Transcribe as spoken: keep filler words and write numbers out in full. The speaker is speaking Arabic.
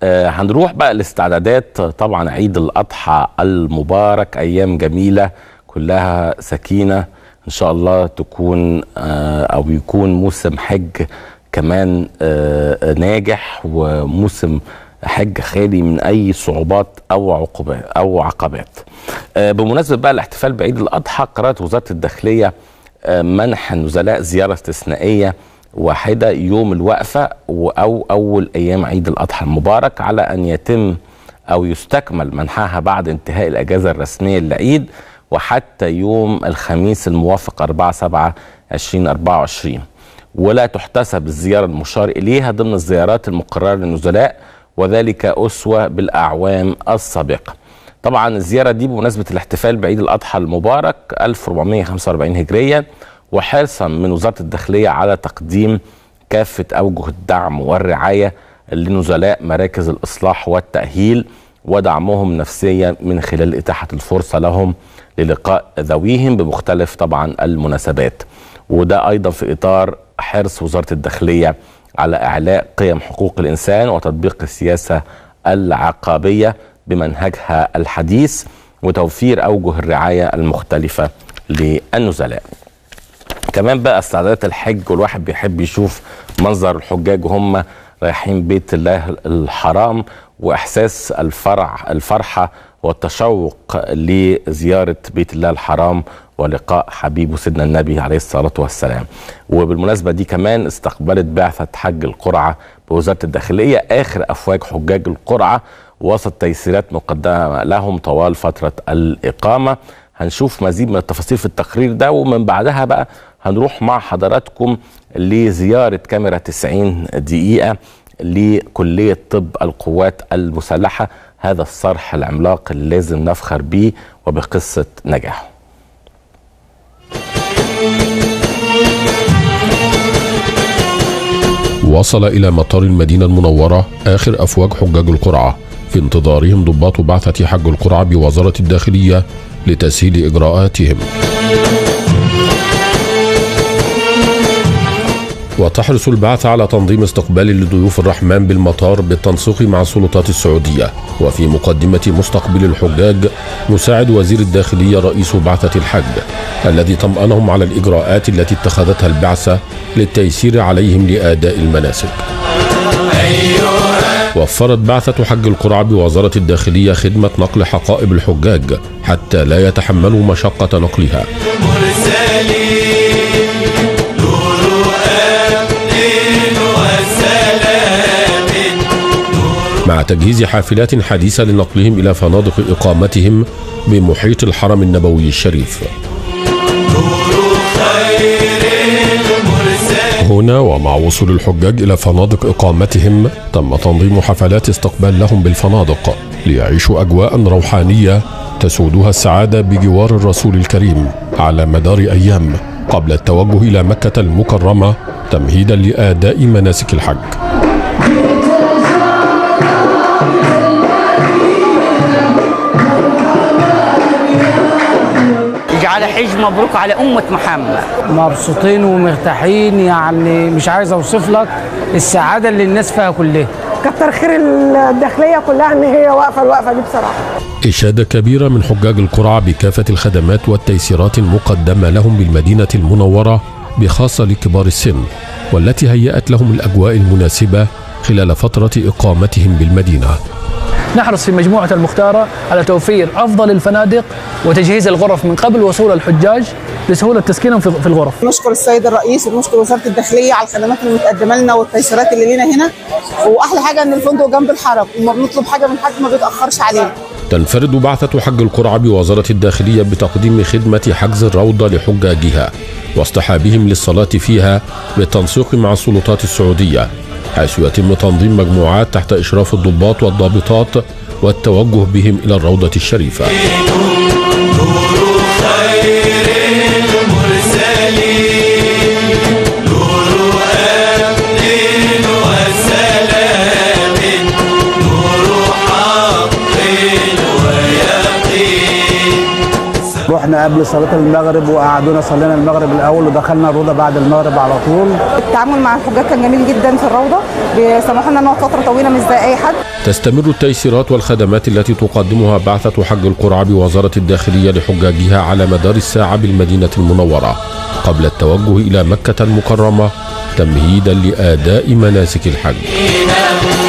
آه هنروح بقى لاستعدادات طبعا عيد الأضحى المبارك، أيام جميلة كلها سكينة إن شاء الله، تكون آه أو يكون موسم حج كمان آه ناجح، وموسم حج خالي من أي صعوبات أو عقوبات أو عقبات. آه بمناسبة بقى الاحتفال بعيد الأضحى، قررت وزارة الداخلية آه منح النزلاء زيارة استثنائية واحدة يوم الوقفة أو أول أيام عيد الأضحى المبارك، على أن يتم أو يستكمل منحها بعد انتهاء الأجازة الرسمية للعيد وحتى يوم الخميس الموافق أربعة سبعة ألفين وأربعة وعشرين، ولا تحتسب الزيارة المشار إليها ضمن الزيارات المقررة للنزلاء، وذلك أسوة بالأعوام السابقة. طبعا الزيارة دي بمناسبة الاحتفال بعيد الأضحى المبارك ألف وأربعمائة وخمسة وأربعين هجريا، وحرصا من وزارة الداخلية على تقديم كافة أوجه الدعم والرعاية لنزلاء مراكز الإصلاح والتأهيل، ودعمهم نفسيا من خلال إتاحة الفرصة لهم للقاء ذويهم بمختلف طبعا المناسبات. وده أيضا في إطار حرص وزارة الداخلية على إعلاء قيم حقوق الإنسان وتطبيق السياسة العقابية بمنهجها الحديث، وتوفير أوجه الرعاية المختلفة للنزلاء. كمان بقى استعدادات الحج، والواحد بيحب يشوف منظر الحجاج وهم رايحين بيت الله الحرام، واحساس الفرح الفرحه والتشوق لزياره بيت الله الحرام ولقاء حبيبه سيدنا النبي عليه الصلاه والسلام. وبالمناسبه دي كمان استقبلت بعثه حج القرعه بوزاره الداخليه اخر افواج حجاج القرعه وسط تيسيرات مقدمه لهم طوال فتره الاقامه. هنشوف مزيد من التفاصيل في التقرير ده، ومن بعدها بقى هنروح مع حضراتكم لزيارة كاميرا تسعين دقيقة لكلية طب القوات المسلحة، هذا الصرح العملاق اللي لازم نفخر بيه وبقصة نجاحه. وصل إلى مطار المدينة المنورة آخر أفواج حجاج القرعة في انتظارهم ضباط بعثة حج القرعة بوزارة الداخلية لتسهيل إجراءاتهم. وتحرص البعثة على تنظيم استقبال لضيوف الرحمن بالمطار بالتنسيق مع السلطات السعودية، وفي مقدمة مستقبل الحجاج مساعد وزير الداخلية رئيس بعثة الحج الذي طمأنهم على الإجراءات التي اتخذتها البعثة للتيسير عليهم لأداء المناسك. وفرت بعثة حج القرعة بوزارة الداخلية خدمة نقل حقائب الحجاج حتى لا يتحملوا مشقة نقلها، مع تجهيز حافلات حديثة لنقلهم إلى فنادق إقامتهم بمحيط الحرم النبوي الشريف. هنا ومع وصول الحجاج إلى فنادق إقامتهم تم تنظيم حفلات استقبال لهم بالفنادق ليعيشوا أجواء روحانية تسودها السعادة بجوار الرسول الكريم على مدار أيام قبل التوجه إلى مكة المكرمة تمهيدا لأداء مناسك الحج. على حج مبروك على أمة محمد. مبسوطين ومرتاحين، يعني مش عايز اوصف لك السعاده اللي الناس فيها كلها. كتر خير الداخليه كلها ان هي واقفه الوقفه دي بصراحه. إشادة كبيرة من حجاج القرعة بكافة الخدمات والتيسيرات المقدمة لهم بالمدينة المنورة بخاصة لكبار السن، والتي هيأت لهم الأجواء المناسبة خلال فترة إقامتهم بالمدينة. نحرص في مجموعة المختارة على توفير أفضل الفنادق وتجهيز الغرف من قبل وصول الحجاج لسهولة تسكينهم في الغرف. نشكر السيد الرئيس ونشكر وزارة الداخلية على الخدمات اللي متقدمة لنا والتيسيرات اللي لنا هنا، وأحلى حاجة إن الفندق جنب الحرم وما بنطلب حاجة من حد ما بيتأخرش علينا. تنفرد بعثة حج القرعة بوزارة الداخلية بتقديم خدمة حجز الروضة لحجاجها واصطحابهم للصلاة فيها بالتنسيق مع السلطات السعودية، حيث يتم تنظيم مجموعات تحت إشراف الضباط والضابطات والتوجه بهم إلى الروضة الشريفة. روح رحنا قبل صلاه المغرب وقعدونا صلينا المغرب الاول ودخلنا الروضه بعد المغرب على طول. التعامل مع الحجاج كان جميل جدا في الروضه، بيسمحوا لنا نقعد فتره طويله مش زي اي حد. تستمر التيسيرات والخدمات التي تقدمها بعثة حج القرعة بوزارة الداخلية لحجاجها على مدار الساعة بالمدينة المنورة قبل التوجه إلى مكة المكرمة تمهيدا لأداء مناسك الحج.